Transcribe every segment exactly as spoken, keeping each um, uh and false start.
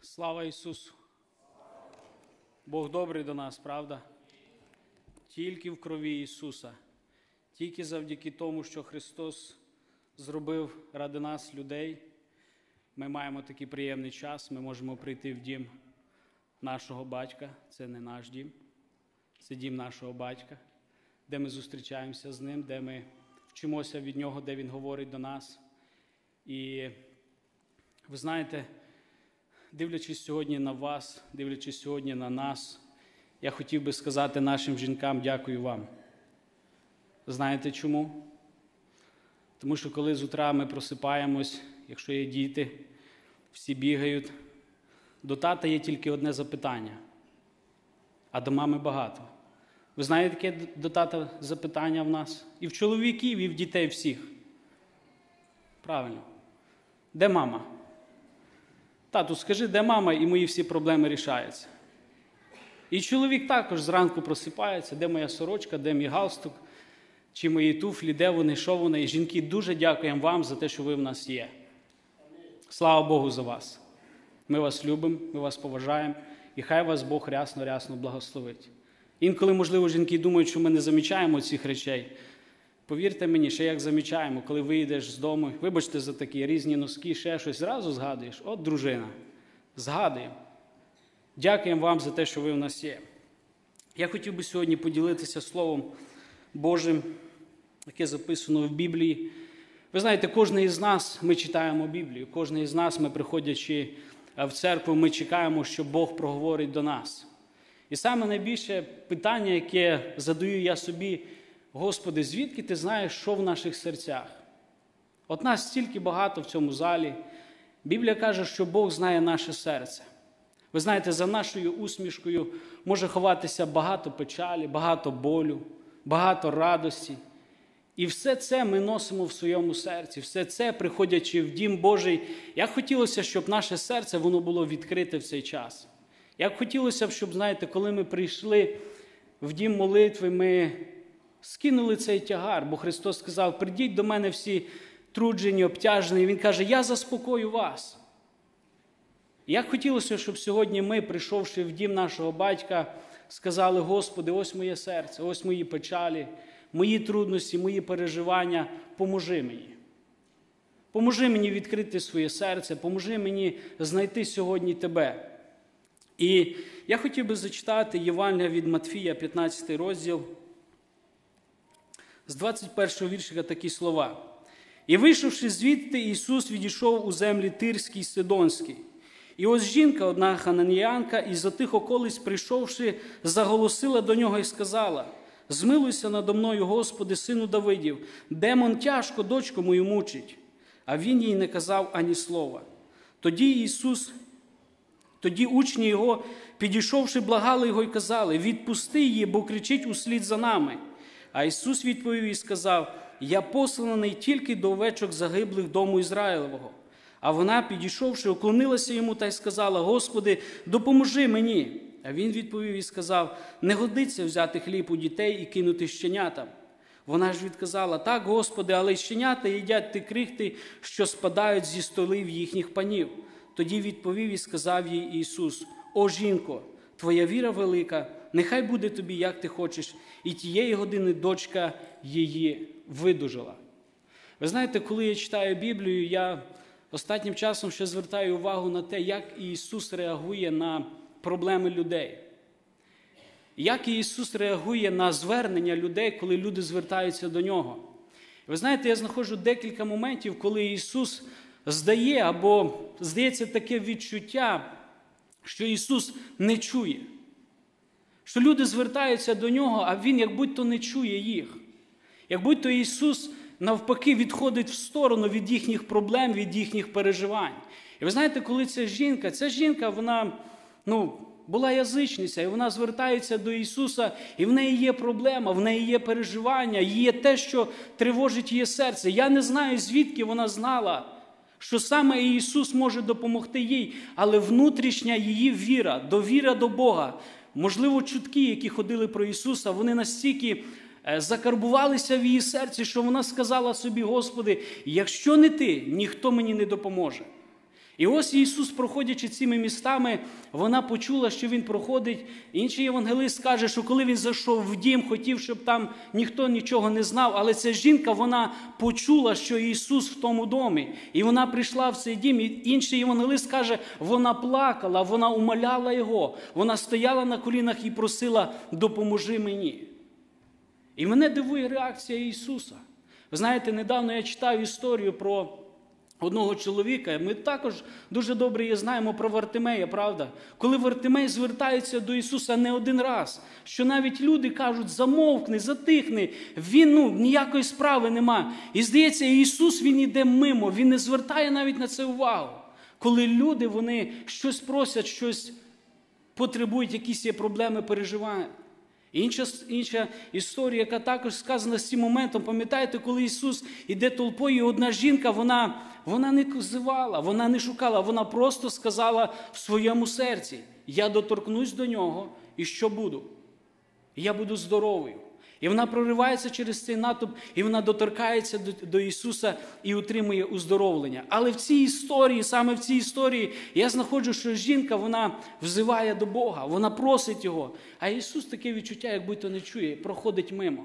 Слава Ісусу! Бог добрий до нас, правда? Тільки в крові Ісуса, тільки завдяки тому, що Христос зробив ради нас, людей, ми маємо такий приємний час, ми можемо прийти в дім нашого батька, це не наш дім, це дім нашого батька, де ми зустрічаємося з ним, де ми вчимося від нього, де він говорить до нас. І ви знаєте, дивлячись сьогодні на вас, дивлячись сьогодні на нас, я хотів би сказати нашим жінкам дякую вам. Знаєте чому? Тому що коли з утра ми просипаємось, якщо є діти, всі бігають, до тата є тільки одне запитання, а до мами багато. Ви знаєте, яке до тата запитання в нас? І в чоловіків, і в дітей всіх. Правильно. Де мама? Тату, скажи, де мама, і мої всі проблеми рішаються. І чоловік також зранку просипається, де моя сорочка, де мій галстук, чи мої туфлі, де вони, що вони. І жінки, дуже дякуємо вам за те, що ви в нас є. Слава Богу за вас. Ми вас любимо, ми вас поважаємо, і хай вас Бог рясно-рясно благословить. Інколи, можливо, жінки думають, що ми не замічаємо цих речей. Повірте мені, ще як замічаємо, коли вийдеш з дому, вибачте за такі різні носки, ще щось, зразу згадуєш, от дружина, згадуємо. Дякуємо вам за те, що ви в нас є. Я хотів би сьогодні поділитися Словом Божим, яке записано в Біблії. Ви знаєте, кожен із нас, ми читаємо Біблію, кожен із нас, ми приходячи в церкву, ми чекаємо, що Бог проговорить до нас. І саме найбільше питання, яке задаю я собі, Господи, звідки ти знаєш, що в наших серцях? От нас стільки багато в цьому залі. Біблія каже, що Бог знає наше серце. Ви знаєте, за нашою усмішкою може ховатися багато печалі, багато болю, багато радості. І все це ми носимо в своєму серці, все це, приходячи в Дім Божий. Як хотілося, щоб наше серце, воно було відкрите в цей час. Як хотілося б, щоб, знаєте, коли ми прийшли в Дім молитви, ми скинули цей тягар, бо Христос сказав, прийдіть до мене всі труджені, обтяжені. Він каже, я заспокою вас. Як хотілося, щоб сьогодні ми, прийшовши в дім нашого батька, сказали, Господи, ось моє серце, ось мої печалі, мої трудності, мої переживання, поможи мені. Поможи мені відкрити своє серце, поможи мені знайти сьогодні Тебе. І я хотів би зачитати Євангелія від Матфія, п'ятнадцятий розділ, з двадцять першого віршика такі слова. «І вийшовши звідти, Ісус відійшов у землі Тирській, Сидонській. І ось жінка, одна хананіянка, із отих околиць, прийшовши, заголосила до нього і сказала, «Змилуйся надо мною, Господи, сину Давидів, демон тяжко дочку мою мучить». А він їй не казав ані слова. Тоді Ісус, тоді учні його, підійшовши, благали його і казали, «Відпусти її, бо кричить услід за нами». А Ісус відповів і сказав, «Я посланий тільки до овечок загиблих дому Ізраїлевого». А вона, підійшовши, уклонилася йому та й сказала, «Господи, допоможи мені». А він відповів і сказав, «Не годиться взяти хліб у дітей і кинути щенятам». Вона ж відказала, «Так, Господи, але й щенята їдять ті крихти, що спадають зі столів їхніх панів». Тоді відповів і сказав їй Ісус, «О, жінко, твоя віра велика, нехай буде тобі, як ти хочеш». І тієї години дочка її видужала. Ви знаєте, коли я читаю Біблію, я останнім часом ще звертаю увагу на те, як Ісус реагує на проблеми людей. Як Ісус реагує на звернення людей, коли люди звертаються до Нього. Ви знаєте, я знаходжу декілька моментів, коли Ісус здає, або здається таке відчуття, що Ісус не чує. Що люди звертаються до Нього, а Він як будь-то не чує їх. Як будь-то Ісус навпаки відходить в сторону від їхніх проблем, від їхніх переживань. І ви знаєте, коли ця жінка, ця жінка, вона, ну, була язичниця, і вона звертається до Ісуса, і в неї є проблема, в неї є переживання, є те, що тривожить її серце. Я не знаю, звідки вона знала, що саме Ісус може допомогти їй, але внутрішня її віра, довіра до Бога, можливо, чутки, які ходили про Ісуса, вони настільки закарбувалися в її серці, що вона сказала собі, Господи, якщо не Ти, ніхто мені не допоможе. І ось Ісус, проходячи цими містами, вона почула, що Він проходить. Інший євангелист каже, що коли Він зайшов в дім, хотів, щоб там ніхто нічого не знав, але ця жінка, вона почула, що Ісус в тому домі. І вона прийшла в цей дім, і інший євангелист каже, вона плакала, вона умоляла Його, вона стояла на колінах і просила, допоможи мені. І мене дивує реакція Ісуса. Ви знаєте, недавно я читав історію про одного чоловіка, ми також дуже добре її знаємо про Вартимея, правда? Коли Вартимей звертається до Ісуса не один раз, що навіть люди кажуть, замовкни, затихни, він, ну, ніякої справи нема. І здається, Ісус, Він іде мимо, Він не звертає навіть на це увагу. Коли люди, вони щось просять, щось потребують, якісь є проблеми, переживання. Інша, інша історія, яка також сказана з цим моментом, пам'ятаєте, коли Ісус іде толпою, і одна жінка, вона, вона не зивала, вона не шукала, вона просто сказала в своєму серці, я доторкнусь до Нього, і що буду? Я буду здоровою. І вона проривається через цей натовп, і вона доторкається до, до Ісуса і отримує уздоровлення. Але в цій історії, саме в цій історії, я знаходжу, що жінка, вона взиває до Бога, вона просить Його. А Ісус таке відчуття, як будь-то не чує, проходить мимо.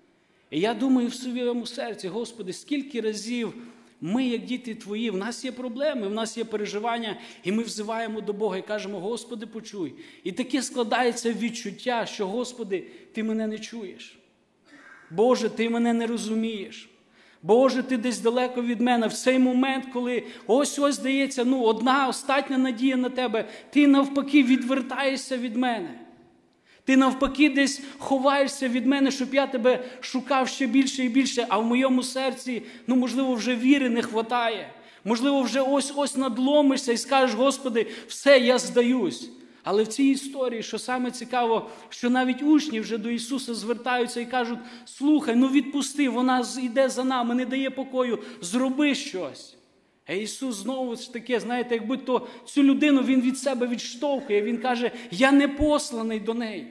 І я думаю в своєму серці, Господи, скільки разів ми, як діти Твої, в нас є проблеми, в нас є переживання, і ми взиваємо до Бога і кажемо, Господи, почуй. І таке складається відчуття, що, Господи, Ти мене не чуєш. Боже, Ти мене не розумієш. Боже, Ти десь далеко від мене. В цей момент, коли ось-ось здається, ну, одна остання надія на Тебе, Ти навпаки відвертаєшся від мене. Ти навпаки десь ховаєшся від мене, щоб я тебе шукав ще більше і більше, а в моєму серці, ну, можливо, вже віри не хватає. Можливо, вже ось-ось надломишся і скажеш, Господи, все, я здаюсь. Але в цій історії, що саме цікаво, що навіть учні вже до Ісуса звертаються і кажуть, слухай, ну відпусти, вона йде за нами, не дає покою, зроби щось. А Ісус знову ж таки, знаєте, як будь-то цю людину Він від себе відштовхує, Він каже, я не посланий до неї.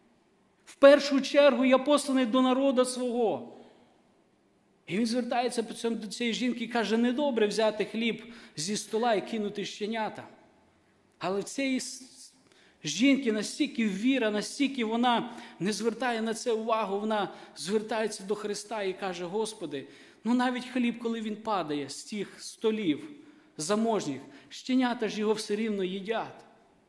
В першу чергу я посланий до народу свого. І Він звертається до цієї жінки і каже, недобре взяти хліб зі стола і кинути щенята. Але в цієї жінки настільки віра, настільки вона не звертає на це увагу, вона звертається до Христа і каже, Господи, ну навіть хліб, коли він падає з тих столів заможніх, щенята ж його все рівно їдять.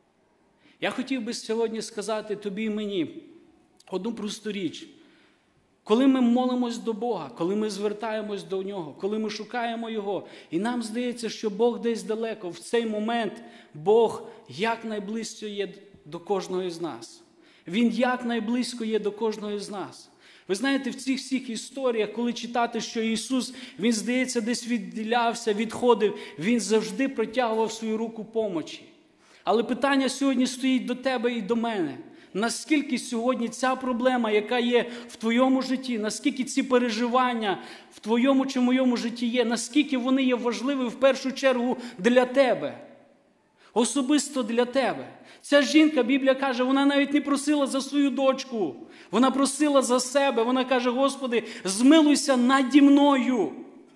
Я хотів би сьогодні сказати тобі і мені одну просту річ. Коли ми молимось до Бога, коли ми звертаємось до Нього, коли ми шукаємо Його, і нам здається, що Бог десь далеко, в цей момент Бог якнайближче є до кожного із нас. Він якнайблизько є до кожного із нас. Ви знаєте, в цих всіх історіях, коли читати, що Ісус, Він, здається, десь відділявся, відходив, Він завжди протягував свою руку помочі. Але питання сьогодні стоїть до тебе і до мене. Наскільки сьогодні ця проблема, яка є в твоєму житті, наскільки ці переживання в твоєму чи моєму житті є, наскільки вони є важливі в першу чергу для тебе, особисто для тебе. Ця жінка, Біблія каже, вона навіть не просила за свою дочку, вона просила за себе, вона каже, Господи, змилуйся наді мною.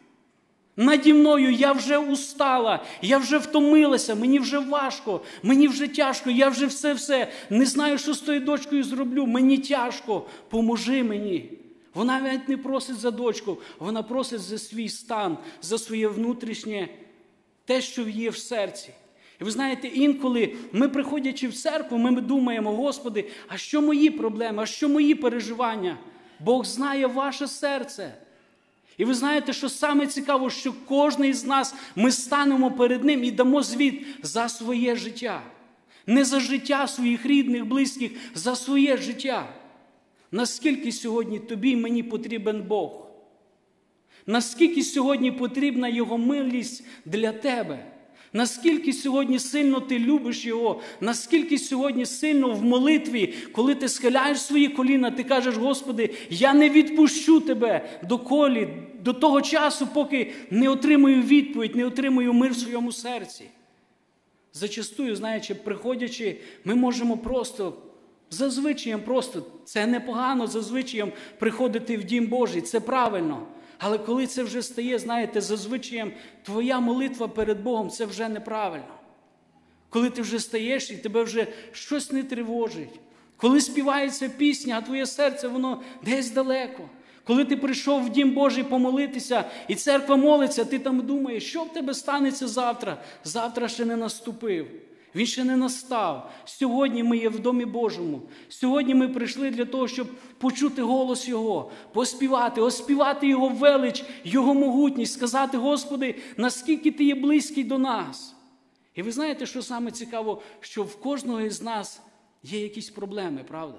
Наді мною я вже устала, я вже втомилася, мені вже важко, мені вже тяжко, я вже все-все, не знаю, що з тою дочкою зроблю, мені тяжко, поможи мені. Вона навіть не просить за дочку, вона просить за свій стан, за своє внутрішнє, те, що є в серці. І ви знаєте, інколи ми, приходячи в церкву, ми думаємо, Господи, а що мої проблеми, а що мої переживання? Бог знає ваше серце. І ви знаєте, що саме цікаво, що кожен із нас, ми станемо перед Ним і дамо звіт за своє життя. Не за життя своїх рідних, близьких, за своє життя. Наскільки сьогодні тобі і мені потрібен Бог? Наскільки сьогодні потрібна Його милість для тебе? Наскільки сьогодні сильно ти любиш Його, наскільки сьогодні сильно в молитві, коли ти схиляєш свої коліна, ти кажеш, Господи, я не відпущу тебе доколі, до того часу, поки не отримую відповідь, не отримую мир в своєму серці. Зачастую, знаючи, приходячи, ми можемо просто, за звичаєм просто, це непогано за звичаєм приходити в Дім Божий, це правильно. Але коли це вже стає, знаєте, зазвичаєм, твоя молитва перед Богом, це вже неправильно. Коли ти вже стаєш і тебе вже щось не тривожить. Коли співається пісня, а твоє серце, воно десь далеко. Коли ти прийшов в Дім Божий помолитися, і церква молиться, ти там думаєш, що в тебе станеться завтра? Завтра ще не наступив. Він ще не настав. Сьогодні ми є в Домі Божому. Сьогодні ми прийшли для того, щоб почути голос Його, поспівати, оспівати Його велич, Його могутність, сказати, Господи, наскільки Ти є близький до нас. І ви знаєте, що саме цікаво, що в кожного із нас є якісь проблеми, правда?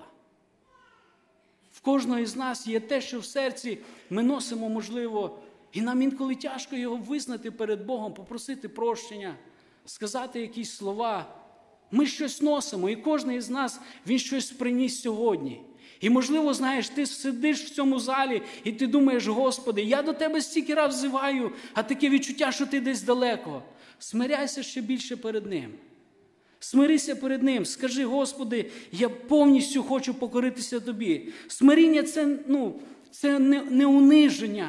В кожного із нас є те, що в серці ми носимо, можливо, і нам інколи тяжко його визнати перед Богом, попросити прощення, сказати якісь слова. Ми щось носимо, і кожен із нас, він щось приніс сьогодні. І, можливо, знаєш, ти сидиш в цьому залі, і ти думаєш, Господи, я до Тебе стільки раз взиваю, а таке відчуття, що ти десь далеко. Смиряйся ще більше перед Ним. Смирися перед Ним, скажи, Господи, я повністю хочу покоритися Тобі. Смиріння – це, ну, це не, не униження,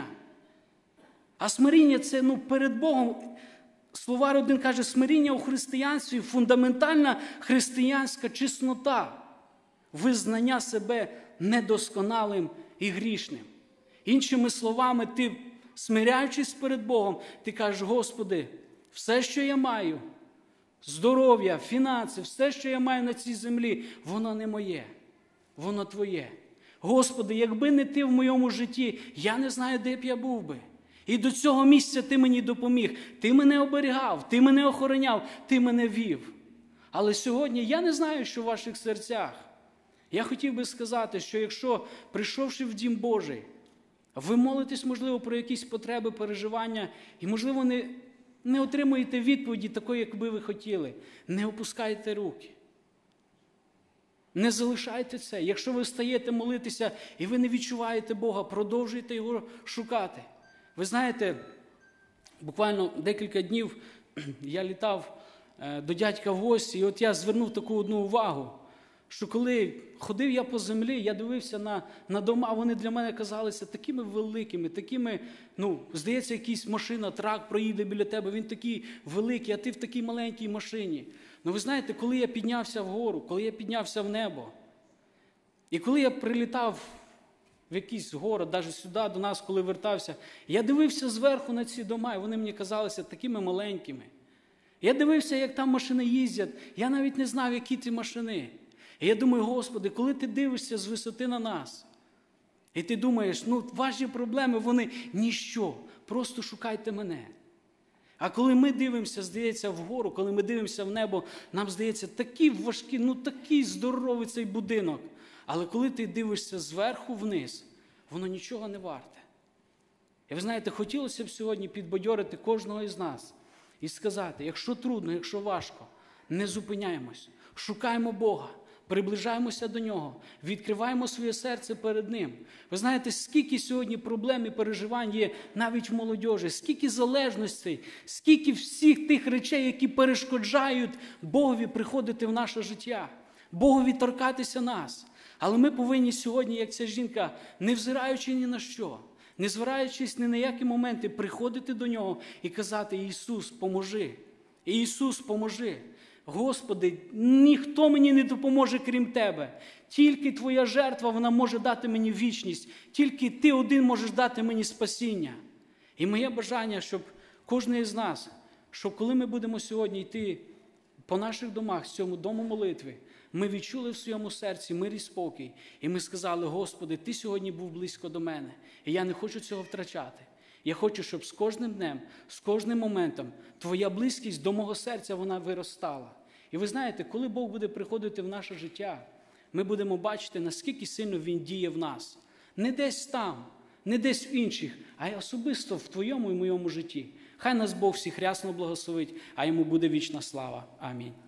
а смиріння – це ну, перед Богом. Словар один каже, смиріння у християнстві – фундаментальна християнська чеснота, визнання себе недосконалим і грішним. Іншими словами, ти, смиряючись перед Богом, ти кажеш, Господи, все, що я маю, здоров'я, фінанси, все, що я маю на цій землі, воно не моє, воно Твоє. Господи, якби не Ти в моєму житті, я не знаю, де б я був би. І до цього місця Ти мені допоміг. Ти мене оберігав, Ти мене охороняв, Ти мене вів. Але сьогодні я не знаю, що в ваших серцях. Я хотів би сказати, що якщо, прийшовши в Дім Божий, ви молитесь, можливо, про якісь потреби, переживання, і, можливо, не, не отримуєте відповіді такої, як би ви хотіли, не опускайте руки. Не залишайте це. Якщо ви встаєте молитися, і ви не відчуваєте Бога, продовжуйте Його шукати. Ви знаєте, буквально декілька днів я літав до дядька в гості, і от я звернув таку одну увагу, що коли ходив я по землі, я дивився на, на дома, вони для мене казалися такими великими, такими, ну, здається, якась машина, трак проїде біля тебе, він такий великий, а ти в такій маленькій машині. Ну, ви знаєте, коли я піднявся вгору, коли я піднявся в небо, і коли я прилітав в якийсь город, навіть сюди, до нас, коли вертався, я дивився зверху на ці дома, і вони мені казалися такими маленькими. Я дивився, як там машини їздять, я навіть не знав, які ті машини. І я думаю, Господи, коли ти дивишся з висоти на нас, і ти думаєш, ну, ваші проблеми, вони ніщо, просто шукайте мене. А коли ми дивимося, здається, вгору, коли ми дивимося в небо, нам здається, такий важкий, ну такий здоровий цей будинок. Але коли ти дивишся зверху вниз, воно нічого не варте. І ви знаєте, хотілося б сьогодні підбадьорити кожного із нас і сказати, якщо трудно, якщо важко, не зупиняємось, шукаємо Бога, приближаємося до Нього, відкриваємо своє серце перед Ним. Ви знаєте, скільки сьогодні проблем і переживань є навіть в молодіжі, скільки залежностей, скільки всіх тих речей, які перешкоджають Богові приходити в наше життя, Богові торкатися нас. Але ми повинні сьогодні, як ця жінка, не взираючи ні на що, не звираючись ні на які моменти, приходити до Нього і казати, Ісус, поможи, Ісус, поможи. Господи, ніхто мені не допоможе, крім Тебе. Тільки Твоя жертва, вона може дати мені вічність. Тільки Ти один можеш дати мені спасіння. І моє бажання, щоб кожен із нас, щоб коли ми будемо сьогодні йти по наших домах, з цьому дому молитви, ми відчули в своєму серці мир і спокій. І ми сказали, Господи, Ти сьогодні був близько до мене. І я не хочу цього втрачати. Я хочу, щоб з кожним днем, з кожним моментом Твоя близькість до мого серця, вона виростала. І ви знаєте, коли Бог буде приходити в наше життя, ми будемо бачити, наскільки сильно Він діє в нас. Не десь там, не десь в інших, а й особисто в Твоєму і моєму житті. Хай нас Бог всіх рясно благословить, а Йому буде вічна слава. Амінь.